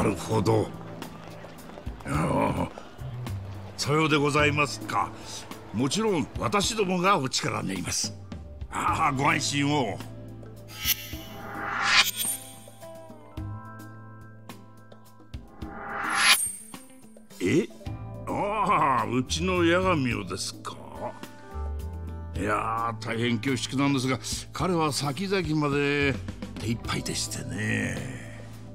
るほど。さようでございますか。もちろん私どもがお力になります。ご安心を。うちの八神をですか。いやー、大変恐縮なんですが、彼は先々まで手一杯でしてね。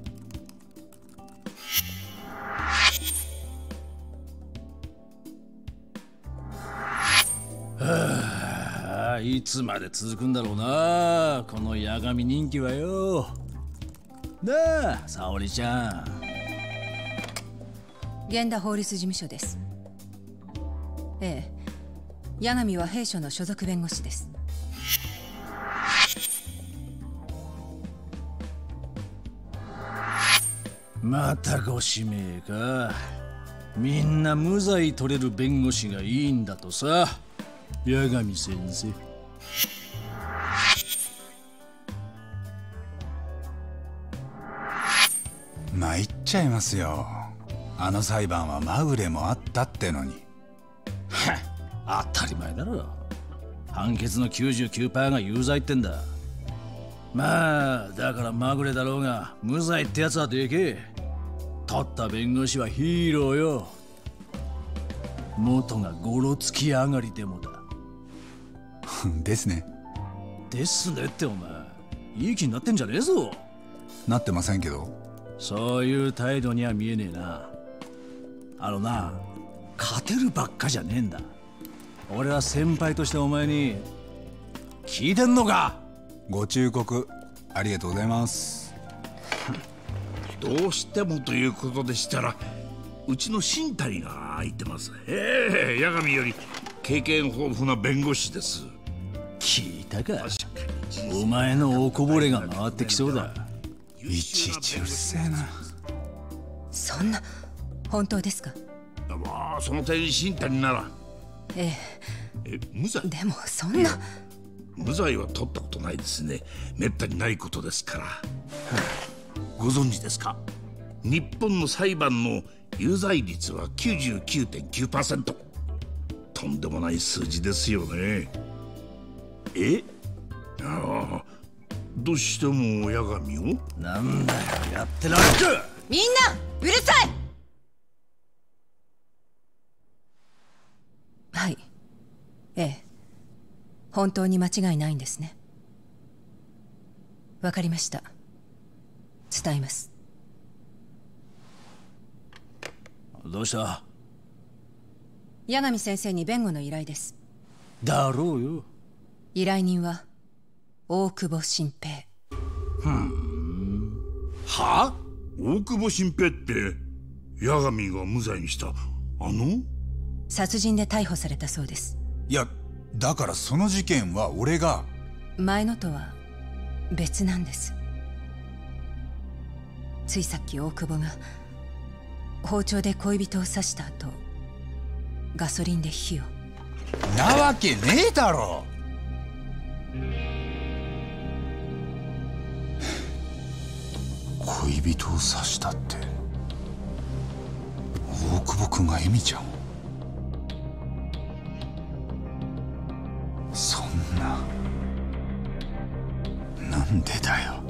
いつまで続くんだろうな、この八神人気はよ。なあ、沙織ちゃん。 源田法律事務所です。ええ、八神は弊社の所属弁護士です。 またご指名か。みんな無罪取れる弁護士がいいんだとさ、八神先生。 参っちゃいますよ。あの裁判はまぐれもあったってのに。 当たり前だろ。判決の 99% が有罪ってんだ。まあだからまぐれだろうが無罪ってやつはでけえ。取った弁護士はヒーローよ。元がゴロつき上がりでもだ。 ですね。 ですねってお前、いい気になってんじゃねえぞ。 なってませんけど。 そういう態度には見えねえな。勝てるばっかじゃねえんだ。俺は先輩としてお前に聞いてんのか。 ご忠告ありがとうございます。 どうしてもということでしたら、うちの新谷が空いてます。八神より経験豊富な弁護士です。 聞いたか。お前のおこぼれが回ってきそうだ。 いちいちうるせえな。 そんな、本当ですか。 まあその点新谷なら。無罪。 でもそんな。 無罪は取ったことないですね。めったにないことですから。ご存知ですか。日本の裁判の有罪率は 99.9%。とんでもない数字ですよね。どうしても八神を。 なんだよ、やってられるか。 みんなうるさい。はい、本当に間違いないんですね。わかりました。伝えます。 どうした。 八神先生に弁護の依頼です。 だろうよ。 依頼人は大久保新平。 は？大久保新平って八神が無罪にした殺人で逮捕されたそうです。 いや、だからその事件は俺が。 前のとは別なんです。ついさっき大久保が包丁で恋人を刺した後、ガソリンで火を。 なわけねえだろ。恋人を刺したって、大久保君が恵美ちゃんを。そんな、なんでだよ。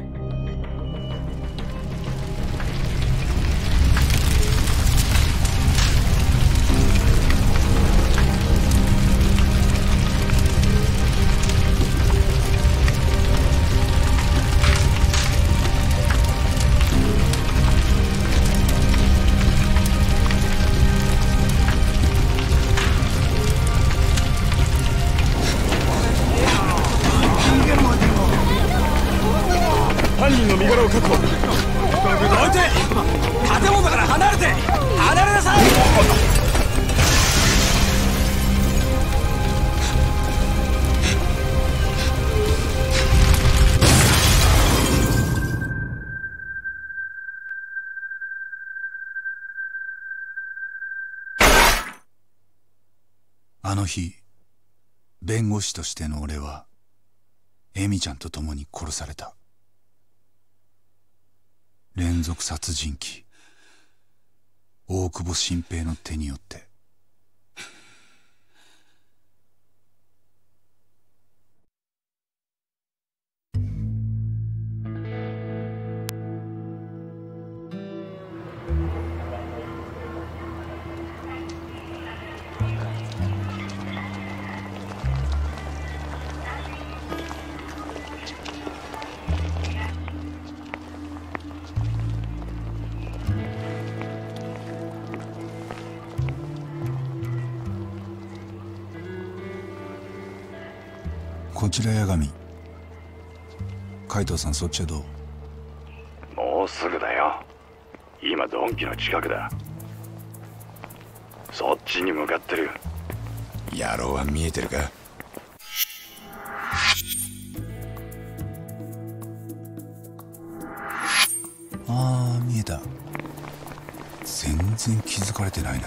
犯人の身柄を確保。どいて！建物から離れて！離れなさい！ あの日、弁護士としての俺は恵美ちゃんと共に殺された。連続殺人鬼久保新平の手によって。こちら八神。海藤さん、そっちはどう？ もうすぐだよ。今ドンキの近くだ。そっちに向かってる。 野郎は見えてるか？ ああ、見えた。全然気づかれてないな。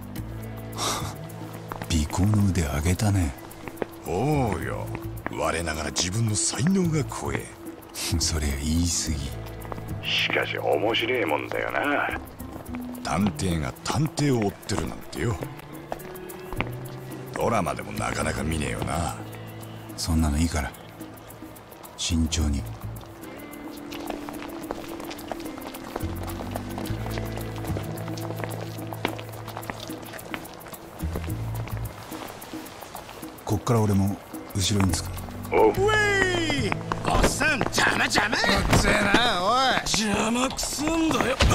尾行の腕上げたね。 おうよ、我ながら自分の才能が怖え。 それ言い過ぎ。 しかし面白いもんだよな。 探偵が探偵を追ってるなんてよ。ドラマでもなかなか見ねえよな。 そんなのいいから慎重に。こっから俺も後ろにつく。 おう。 ウェイ、おっさん、邪魔邪魔。 くせえな、おい。 邪魔くすんだよ。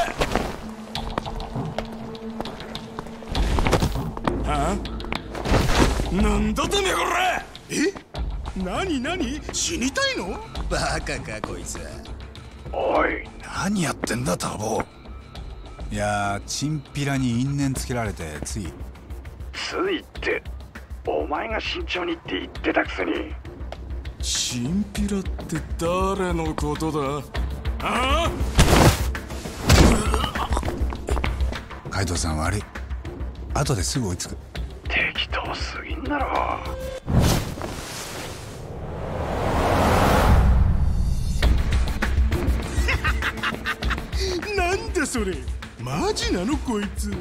なんだてめえこれ。 何死にたいの？ バカかこいつ。 おい、 何やってんだタボ。 いやー、チンピラに因縁つけられてつい。 ついってお前が慎重にって言ってたくせに。 チンピラって誰のことだ？ああ、海藤さん悪い。後ですぐ追いつく。 適当すぎんだろ。 なんだそれ、マジなのこいつ。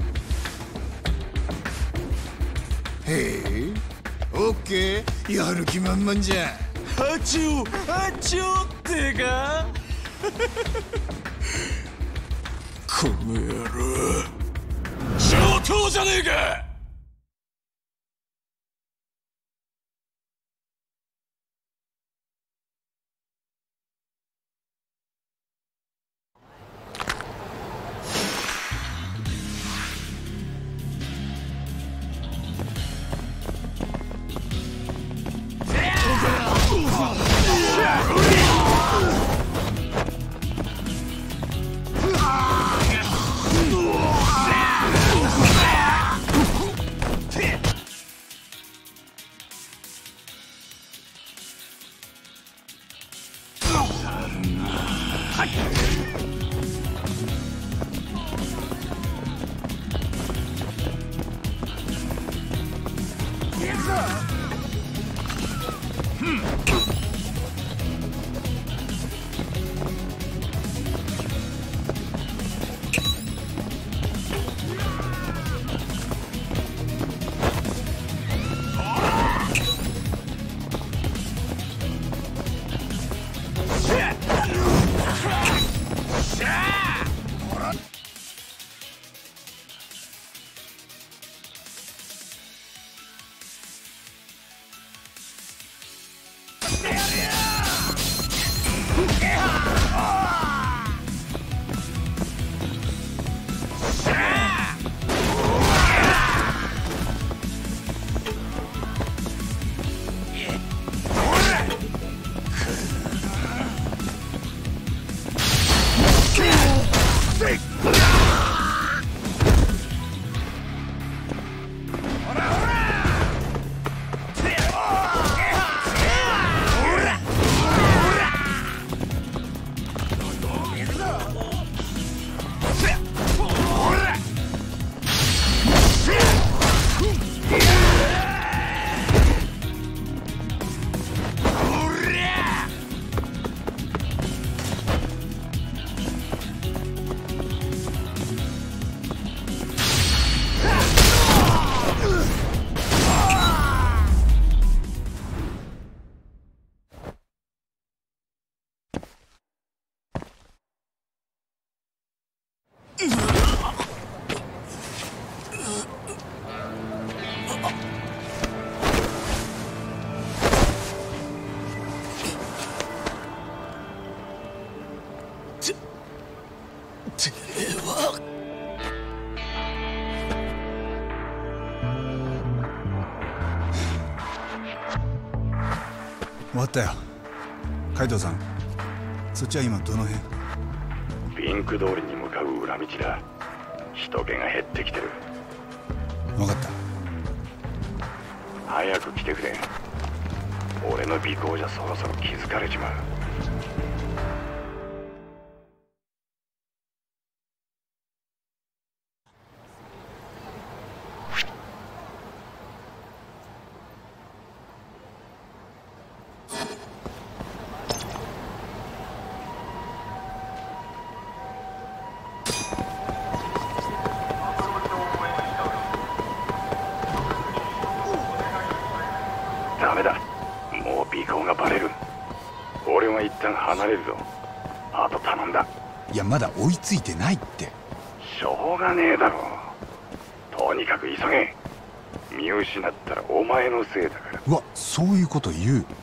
へえ、オッケー、やる気満々じゃん。 ハチョってか。 この野郎、 上等じゃねえか。 終わったよ。海藤さん、そっちは今どの辺？ ピンク通りに向かう裏道だ。人気が減ってきてる。 分かった。 早く来てくれ。俺の尾行じゃそろそろ気づかれちまう。ダメだ。もう尾行がバレる。俺は一旦離れるぞ。あと頼んだ。 いや、まだ追いついてないって。 しょうがねえだろ。とにかく急げ。見失ったらお前のせいだから。 うわ、そういうこと言う。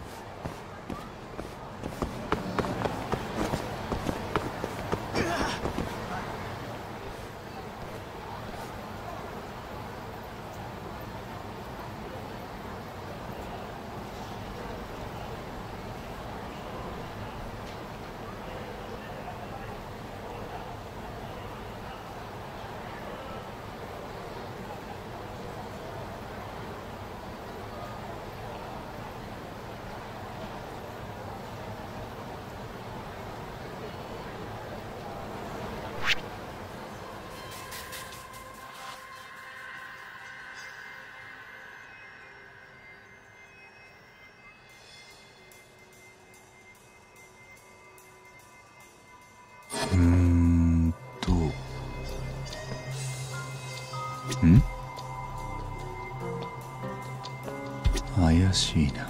怪しいな。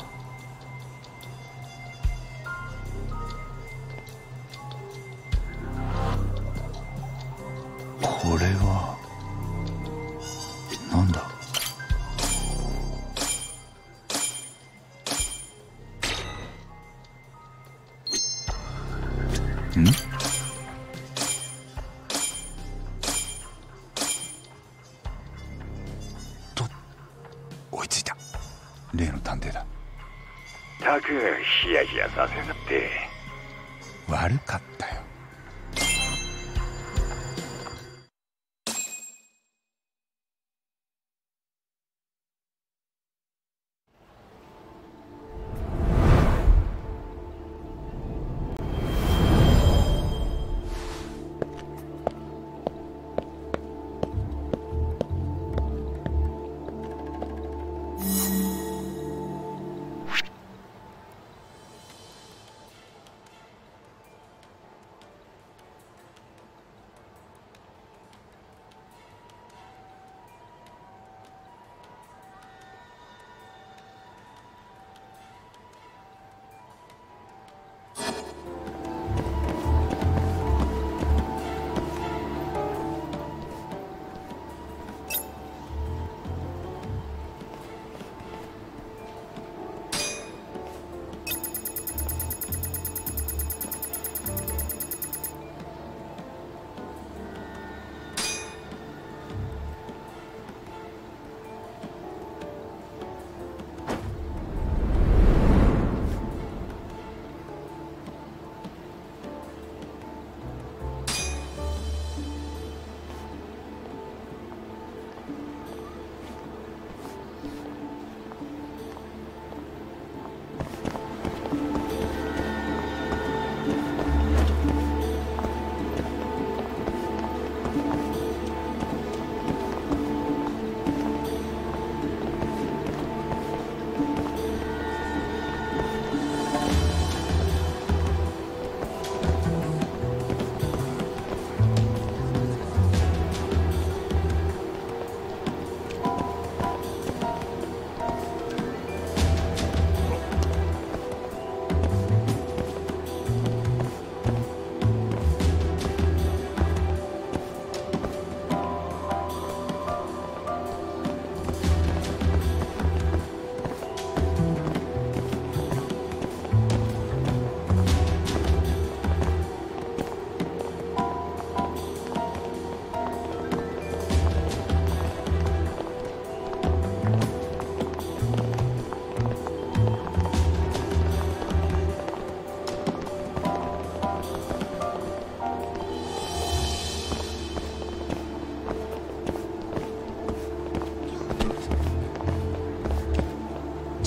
これはなんだ？ん？と、追いついた。例の探偵だ。 たくヒヤヒヤさせやがって。 悪かったよ。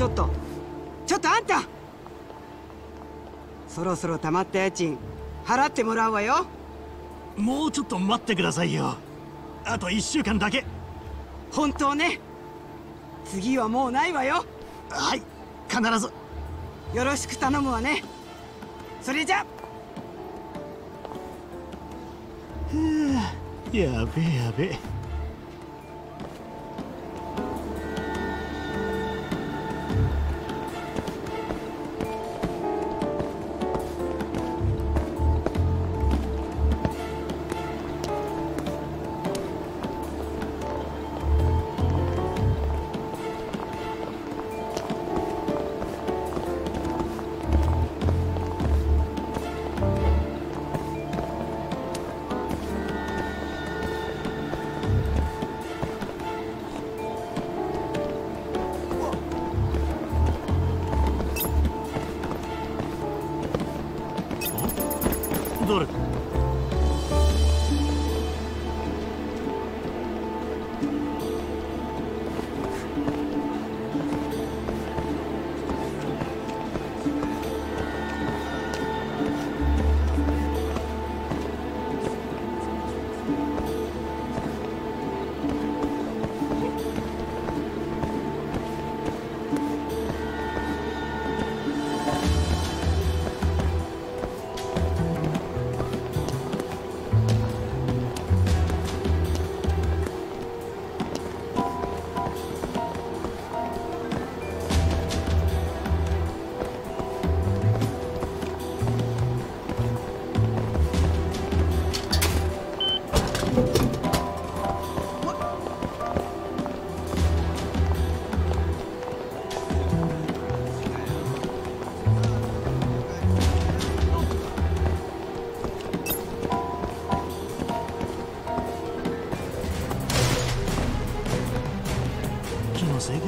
ょっとあんた、そろそろ溜まった家賃払ってもらうわよ。 もうちょっと待ってくださいよ。あと1週間だけ。 本当ね。次はもうないわよ。 はい、必ずよろしく頼むわね。それじゃ。 やべえやべえ。どれ？気のせいか。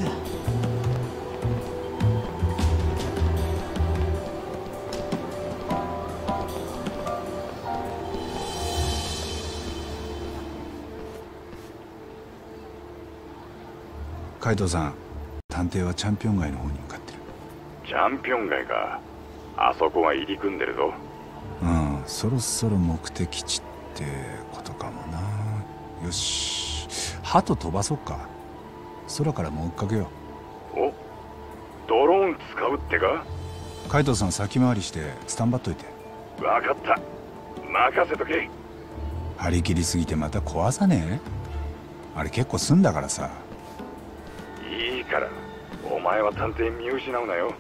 海藤さん、探偵はチャンピオン街の方に向かってる。 チャンピオン街か。あそこが入り組んでるぞ。 うん、そろそろ目的地ってことかもな。よし、鳩飛ばそっか。空からも追っかけよう。お、ドローン使うってか。 海藤さん、先回りしてスタンバっといて。 分かった、任せとけ。 張り切りすぎてまた壊さねえ？あれ結構済んだからさ。 いいから、お前は探偵見失うなよ。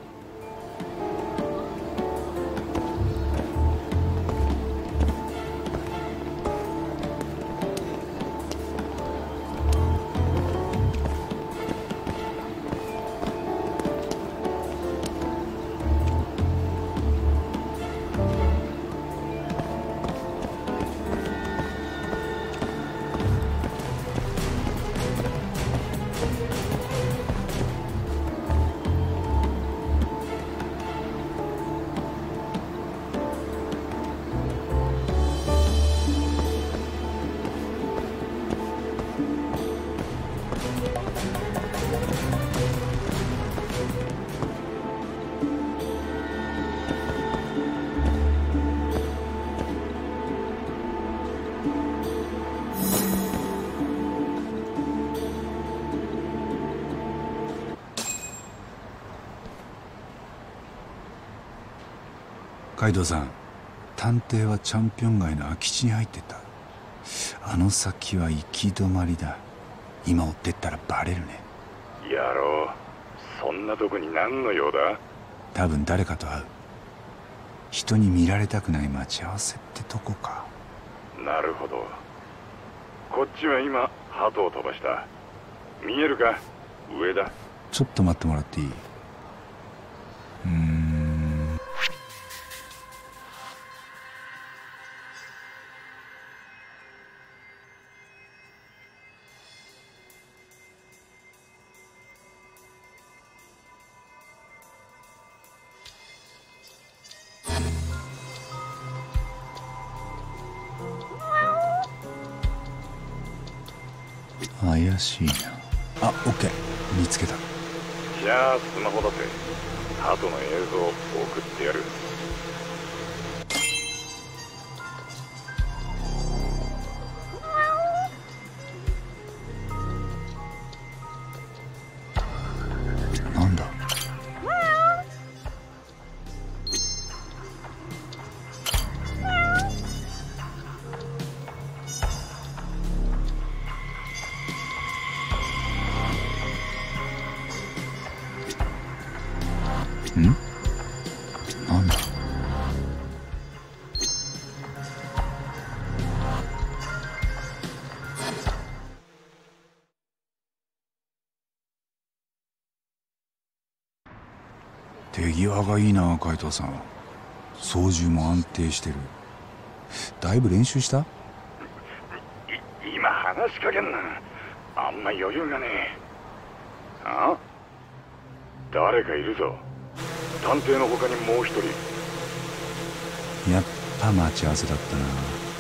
海藤さん、探偵はチャンピオン街の空き地に入ってた。あの先は行き止まりだ。今追ってったらバレるね。 野郎、そんなとこに何の用だ。 多分誰かと会う。人に見られたくない待ち合わせってとこか。 なるほど。こっちは今鳩を飛ばした。見えるか、上だ。 ちょっと待ってもらっていい？怪しいな。あ、オッケー、見つけた。 じゃあスマホだぜ。鳩の映像を送ってやる。 なんだ。なんだ。手際がいいな、海藤さん。操縦も安定してる。だいぶ練習した？ 今話しかけんな。あんま余裕がねえ。あ？誰かいるぞ。探偵の他にもう一人。 やっぱ待ち合わせだったな。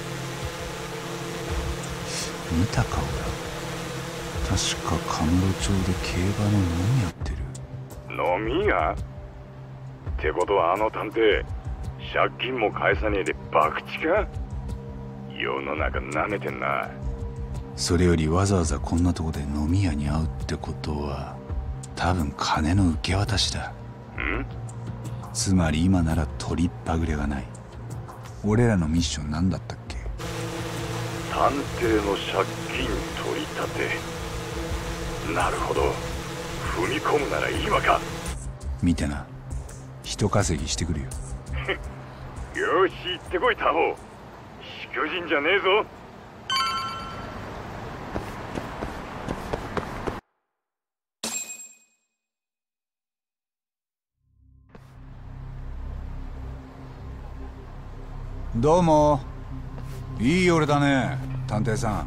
見た顔だ。確か神室町で競馬の飲みやってる。 飲み屋？ってことはあの探偵、借金も返さねえで博打か？世の中なめてんな。 それよりわざわざこんなとこで飲み屋に会うってことは多分金の受け渡しだ。 ん？ つまり今なら取りっぱぐれがない。俺らのミッション何だったっけ？ 探偵の借金取り立て。なるほど。踏み込むなら今か。 見てな。人稼ぎしてくるよ。 よし行ってこいタホ。しくじんじゃねえぞ。 どうも。いい夜だね、探偵さ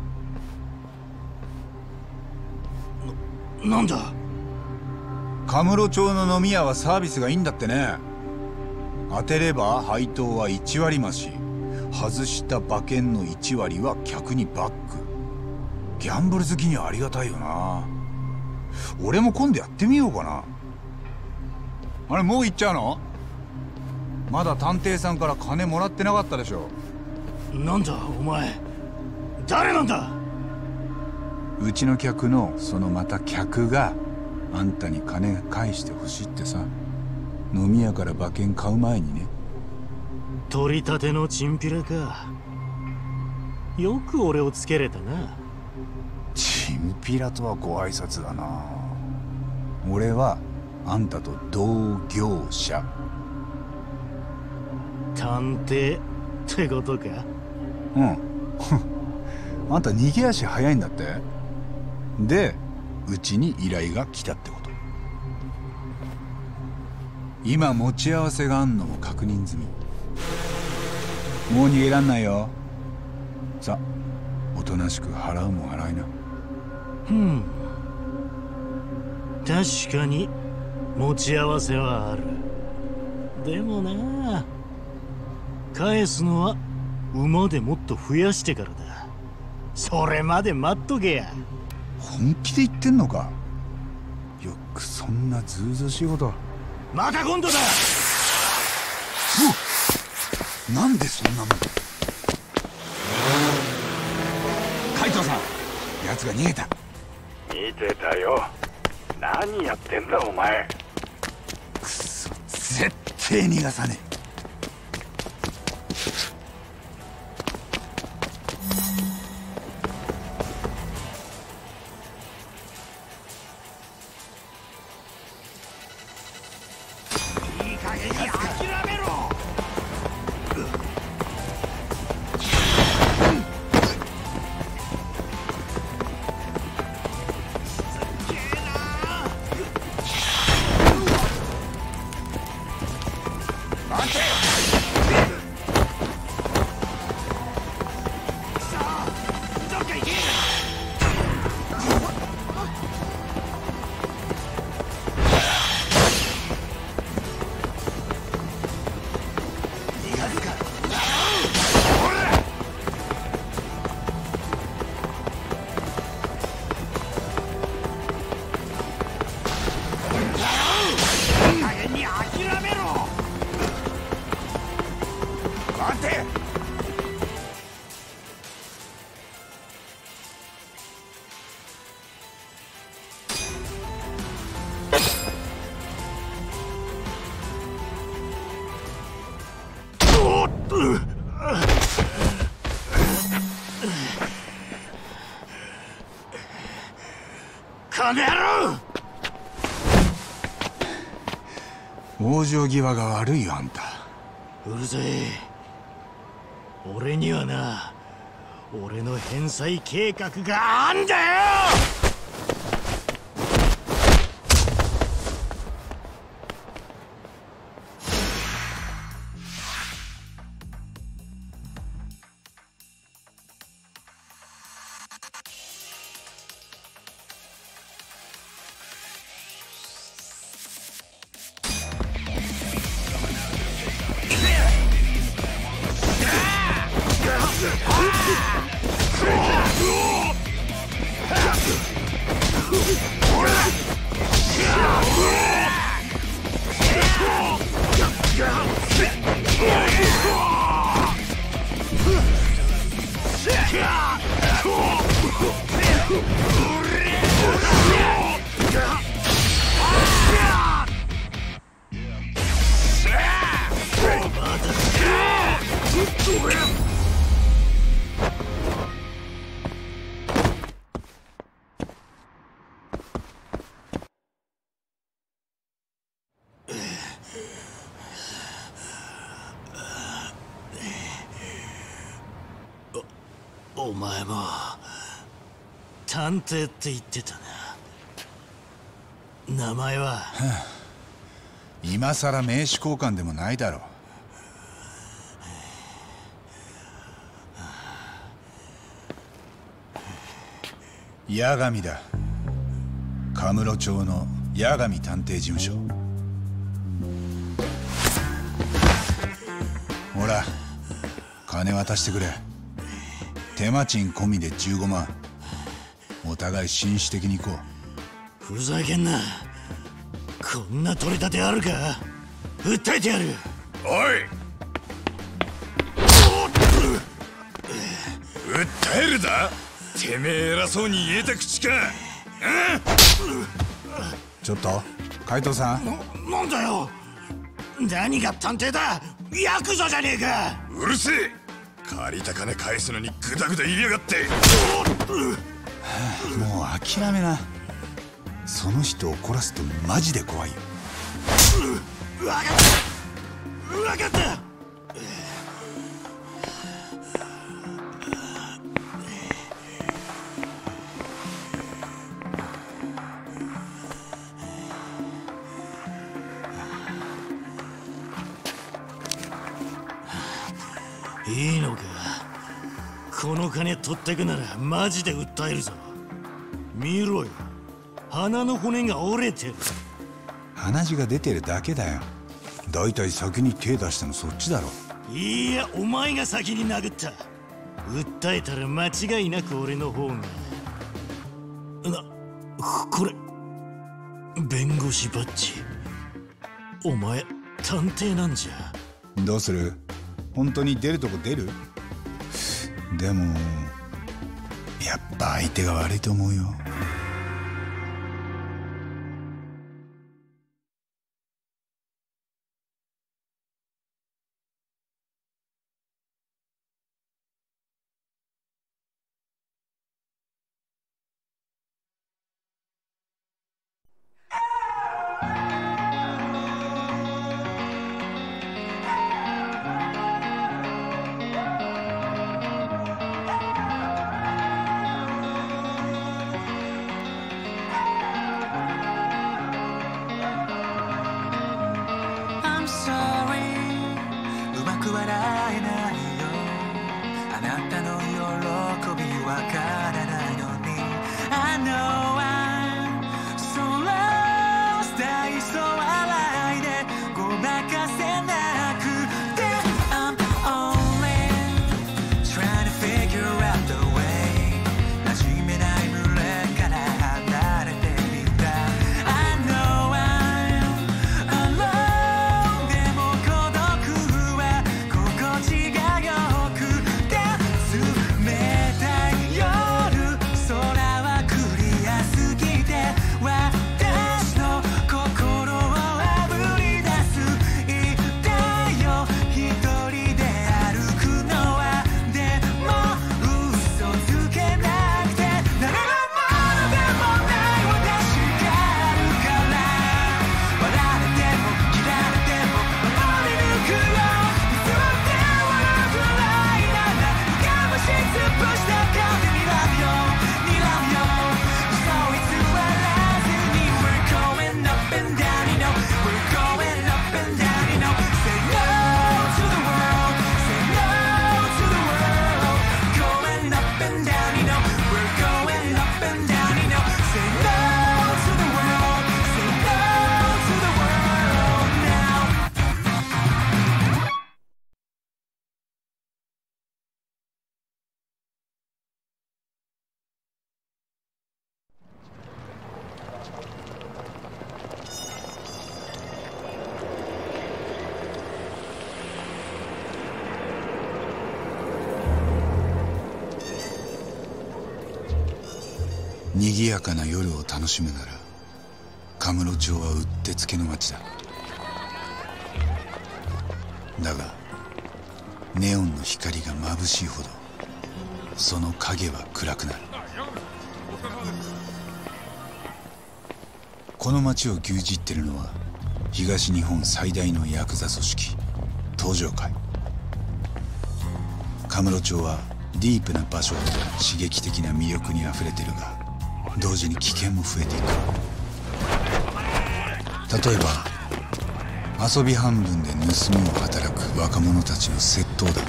ん。なんだ。 神室町の飲み屋はサービスがいいんだってね。当てれば配当は1割増し、外した馬券の1割は客にバック。ギャンブル好きにはありがたいよな。俺も今度やってみようかな。あれ、もう行っちゃうの？まだ探偵さんから金もらってなかったでしょ。 なんだお前、誰なんだ？ うちの客のそのまた客があんたに金返してほしいってさ。飲み屋から馬券買う前にね。 取り立てのチンピラか。よく俺をつけれたな。 チンピラとはご挨拶だな。俺はあんたと同業者。 探偵ってことか？ うん。あんた逃げ足早いんだって。でうちに依頼が来たってこと。今持ち合わせがあんのも確認済み。もう逃げらんないよ。さ、おとなしく払うもん払いな。 確かに持ち合わせはある。でもな、返すのは馬でもっと増やしてからだ。それまで待っとけや。 本気で言ってんのか？よくそんなずうずうしいこと。 また今度だ。 なんでそんなもん。海藤さん、奴が逃げた。 見てたよ。何やってんだお前。 くそ、絶対逃がさねえ。 この野郎！ 往生際が悪いよ、あんた。 うるせえ。俺にはな、俺の返済計画があんだよ！お前も探偵って言ってたな。名前は？ 今さら名刺交換でもないだろう。八神だ。カムロ町の八神探偵事務所。ほら、金渡してくれ。手間賃込みで15万。お互い紳士的に行こう。ふざけんな。こんな取り立てあるか。訴えてやる。 おい、訴えるだ。てめえ偉そうに言えた口か。 ちょっと海藤さん。 なんだよ。何が探偵だ。ヤクザじゃねえか。 うるせえ。借りた金返すのにグダグダ言いやがって。 もう諦めな。その人を怒らすとマジで怖いよ。 分かった分かった。いいのか。この金取ってくならマジで訴えるぞ。見ろよ、鼻の骨が折れてる。 鼻血が出てるだけだよ。だいたい先に手出したのそっちだろ。 いや、お前が先に殴った。訴えたら間違いなく俺の方が。これ弁護士バッジ。お前探偵なんじゃ。 どうする？本当に出るとこ出る？でもやっぱ相手が悪いと思うよ。 空はクリア賑やかな夜を楽しむならカムロ町はうってつけの町だ。だがネオンの光が眩しいほどその影は暗くなる。この町を牛耳ってるのは東日本最大のヤクザ組織東上会。カムロ町はディープな場所ほど刺激的な魅力にあふれてるが同時に危険も増えていく。例えば遊び半分で盗みを働く若者たちの窃盗団。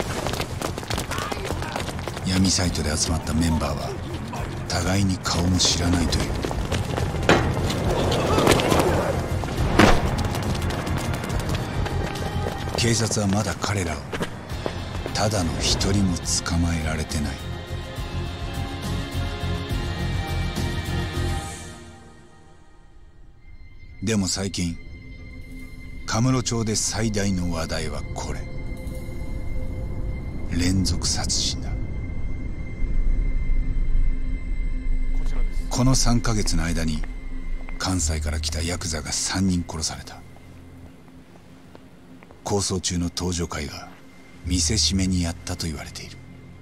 闇サイトで集まったメンバーは互いに顔も知らないという。警察はまだ彼らをただの一人も捕まえられてない。でも最近カムロ町で最大の話題はこれ。連続殺人だ。この3ヶ月の間に関西から来たヤクザが3人殺された。抗争中の東上会が見せしめにやったと言われている。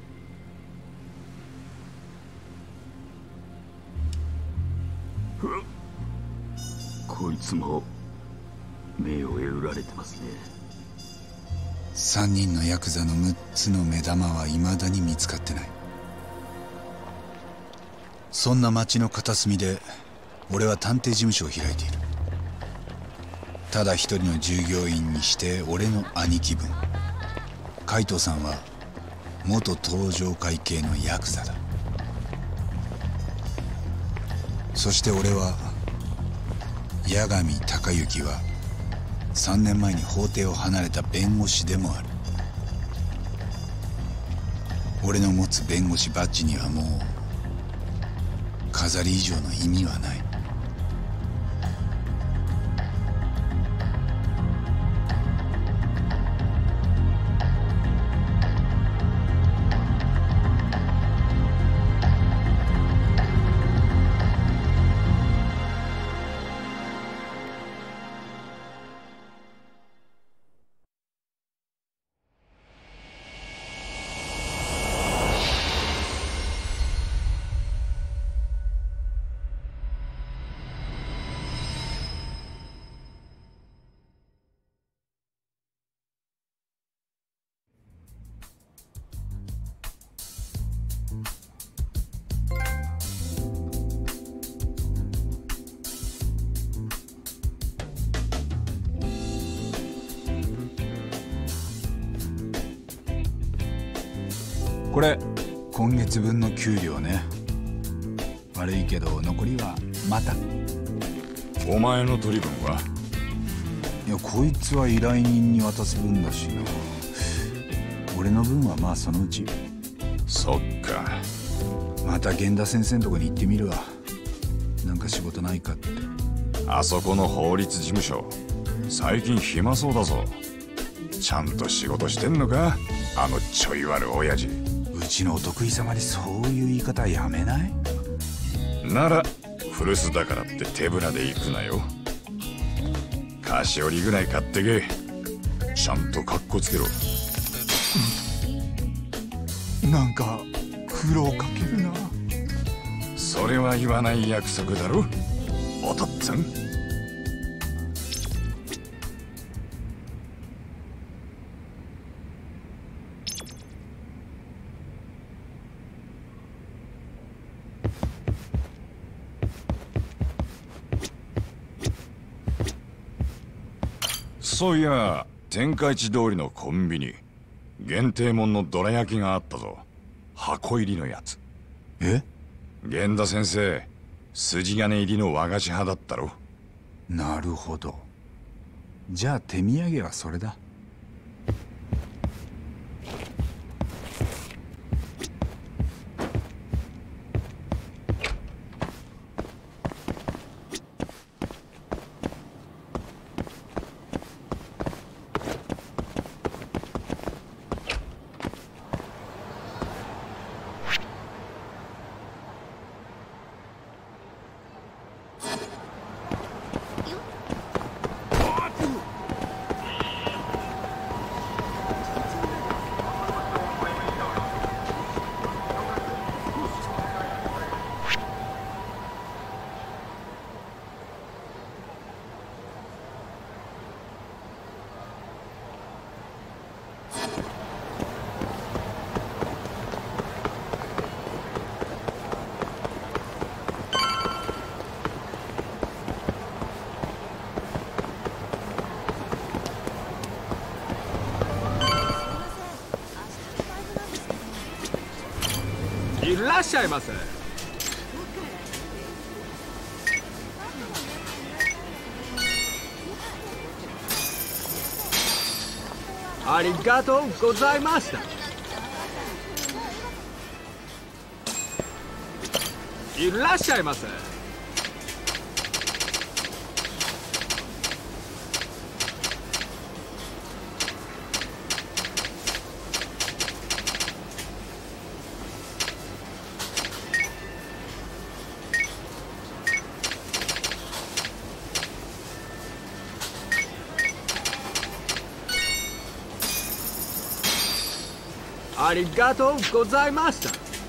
こいつも目を得られてますね。 3人のヤクザの6つの目玉は未だに見つかってない。そんな町の片隅で俺は探偵事務所を開いている。ただ一人の従業員にして俺の兄貴分海藤さんは元東上会系のヤクザだ。そして俺は八神隆之は3年前に法廷を離れた弁護士でもある。俺の持つ弁護士バッジにはもう飾り以上の意味はない。これ今月分の給料ね。悪いけど残りはまた。 お前の取り分は？ いやこいつは依頼人に渡す分だしな。俺の分はまあそのうち。 そっか。 また源田先生のとこに行ってみるわ。なんか仕事ないかって。 あそこの法律事務所最近暇そうだぞ。ちゃんと仕事してんのか、あのちょい悪親父。 うちのお得意様にそういう言い方やめない？ なら古巣だからって手ぶらで行くなよ。菓子折りぐらい買ってけ。ちゃんとカッコつけろ。 なんか苦労かけるな。 それは言わない約束だろお父っつぁん。そういや天下一通りのコンビニ限定もんのどら焼きがあったぞ。箱入りのやつ。 え？ 源田先生筋金入りの和菓子派だったろ。 なるほど。じゃあ手土産はそれだ。 っしゃいませ。ありがとうございました。いらっしゃいませ。ありがとうございました。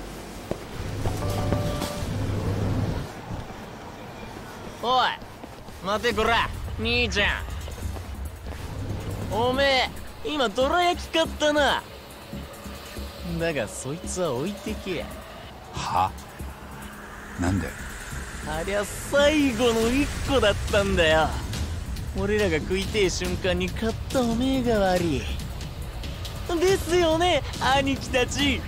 おい待てこら兄ちゃん、おめえ今どら焼き買ったな。だがそいつは置いてけ。 は？なんで？ ありゃ最後の一個だったんだよ。俺らが食いてえ瞬間に買ったおめえが悪いですよね兄貴たち。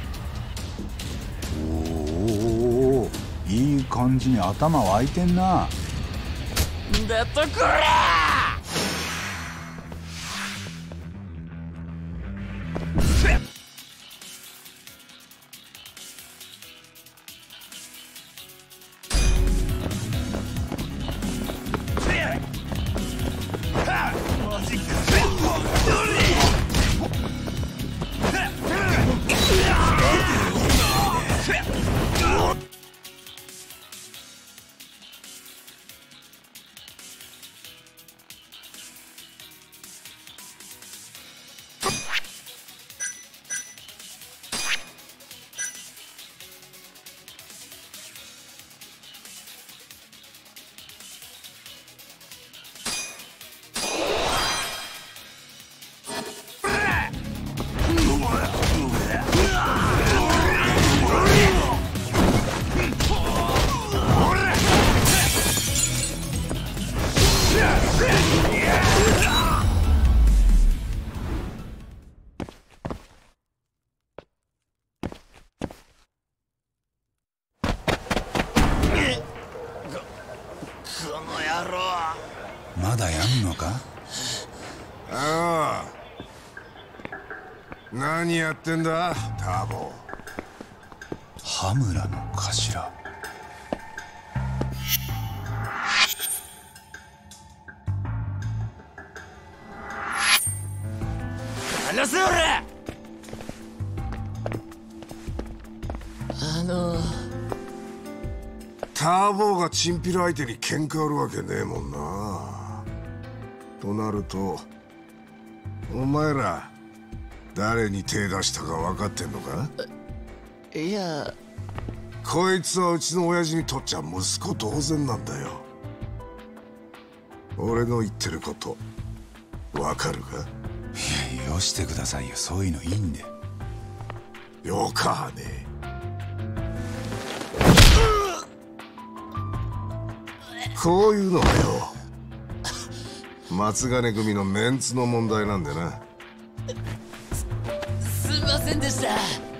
おお、いい感じに頭湧いてんな。 だとこらまだやんのか？ ああ、何やってんだターボ。 羽村の頭。 離せ俺。 ターボがチンピラ相手に喧嘩売るわけねえもんな。となるとお前ら誰に手出したか分かってんのか？ いや、 こいつはうちの親父にとっちゃ息子同然なんだよ。俺の言ってること分かるか？ いや、よしてくださいよ、そういうのいいんで。 よかねえ。こういうのはよ、松金組のメンツの問題なんでな。 すいませんでした。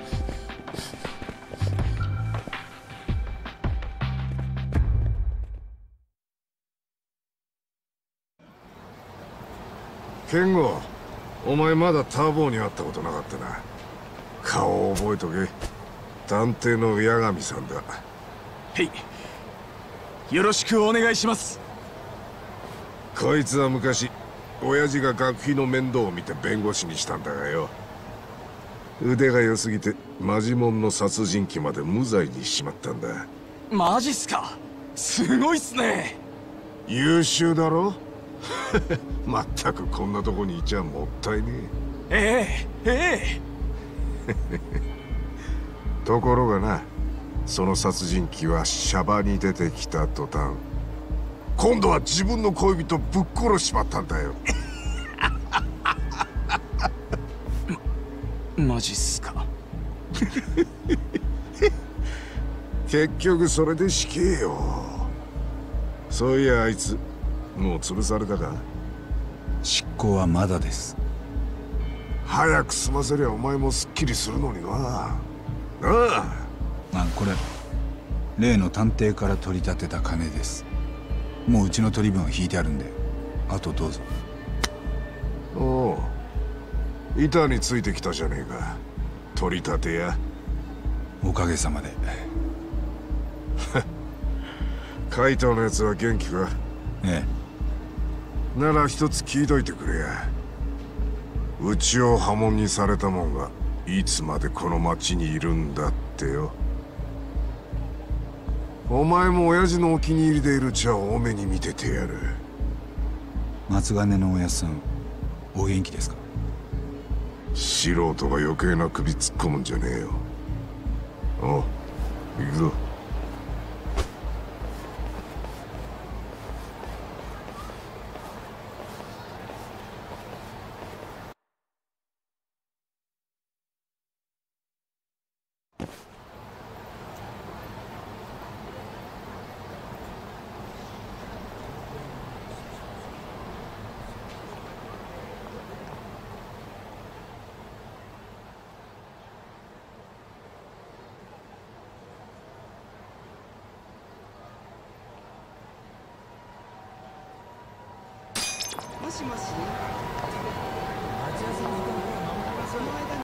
ケンゴ、お前まだターボーに会ったことなかったな。顔を覚えとけ。探偵の八神さんだ。 へい、よろしくお願いします。 こいつは昔親父が学費の面倒を見て弁護士にしたんだがよ、腕が良すぎてマジモンの殺人鬼まで無罪にしちまったんだ。 マジっすか？すごいっすね。 優秀だろまったくこんなとこにいちゃもったいねええ。 ところがな、その殺人鬼はシャバに出てきた途端、今度は自分の恋人ぶっ殺しちまったんだよ。 マジっすか？ 結局それで死刑よ。そういやあいつもう潰されたか？ 執行はまだです。 早く済ませりゃお前もすっきりするのにな。ああ、 これ例の探偵から取り立てた金です。もううちの取り分は引いてあるんで、あとどうぞ。 おお、板についてきたじゃねえか、取り立てや。 おかげさまで。 カイトのやつは元気か？ ええ。なら一つ聞いといてくれや。うちを破門にされたもんがいつまでこの町にいるんだってよ。お前も親父のお気に入りでいる茶を多めに見ててやる。 松金のおやっさん、お元気ですか？ 素人が余計な首突っ込むんじゃねえよ。おう、行くぞ。 もしもし。